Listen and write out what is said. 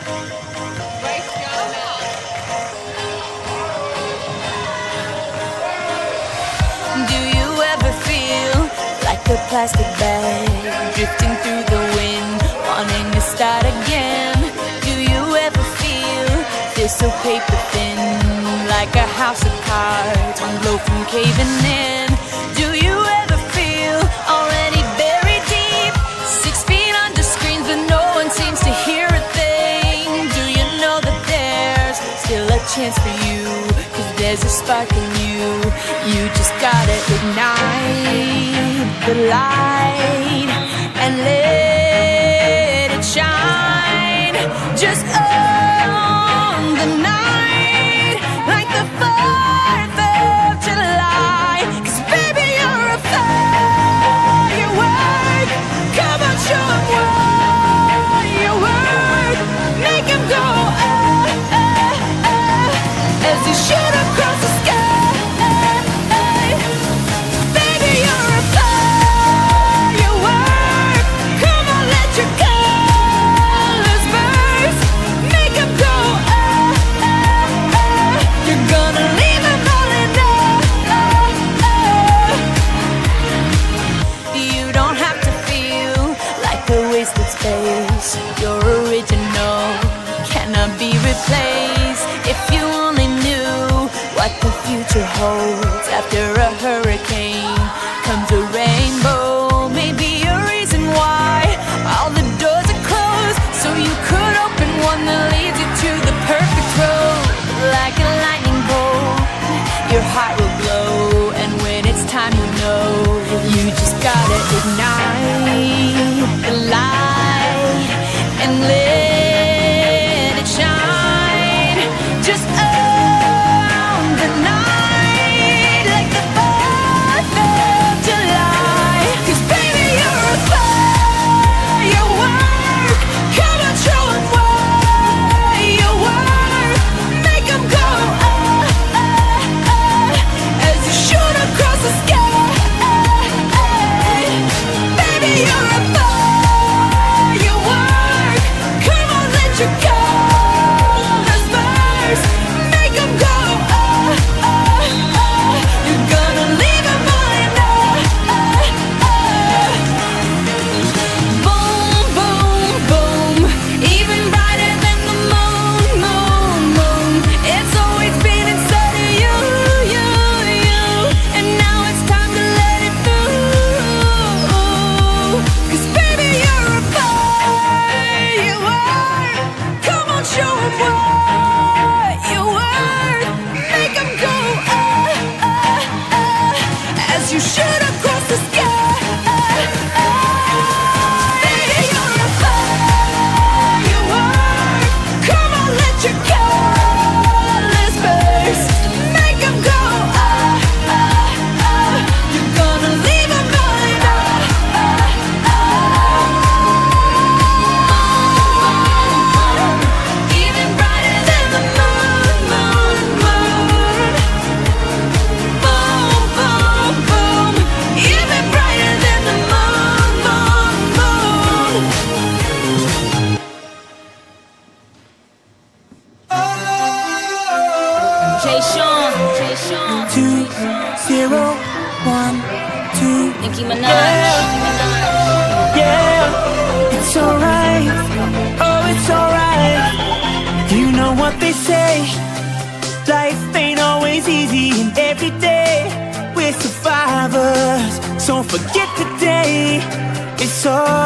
Do you ever feel like a plastic bag drifting through the wind, wanting to start again? Do you ever feel this so paper thin, like a house of cards, one blow from caving in? Do you ever feel already buried deep, 6 feet under screens but no one seems to hear a thing? Do you know that there's still a chance for you, 'cause there's a spark in you? You just gotta ignite the light and let it shine. Just own the night like the 4th of July. 'Cause baby, you're a firework. Come on, show 'em what you work. Make 'em go as you shoot across the sky. Your original cannot be replaced. If you only knew what the future holds, after a hurricane comes a rainbow. Maybe a reason why all the doors are closed, so you could open one that leads you to the perfect road. Like a lightning bolt, your heart will glow, and when it's time, you know you just gotta ignite the light and let it shine. Just own the night like the 4th of July. 'Cause baby, you're a firework. Come on, show 'em what you work. Make 'em go as you shoot across the sky. Baby, you're a firework. Come on, let your colors burst. Make 'em go you're gonna leave 'em all in boom, boom, boom. Even brighter than the moon, moon, moon. It's always been inside of you, you, you. And now it's time to let it through. 'Cause baby, you're a firework. Come on, show 'em what you work. Make 'em go as you shoot across the sky. Baby, you're a firework. Come on, let your colors burst. Make 'em go you're gonna leave 'em all in even brighter than the moon, moon, moon. Boom, boom, boom. Even brighter than the moon, moon, moon. Jay Sean, 2012. Nicki Minaj. Yeah, it's alright. Oh, it's alright. You know what they say. Life ain't always easy, and every day we're survivors. So forget today. It's all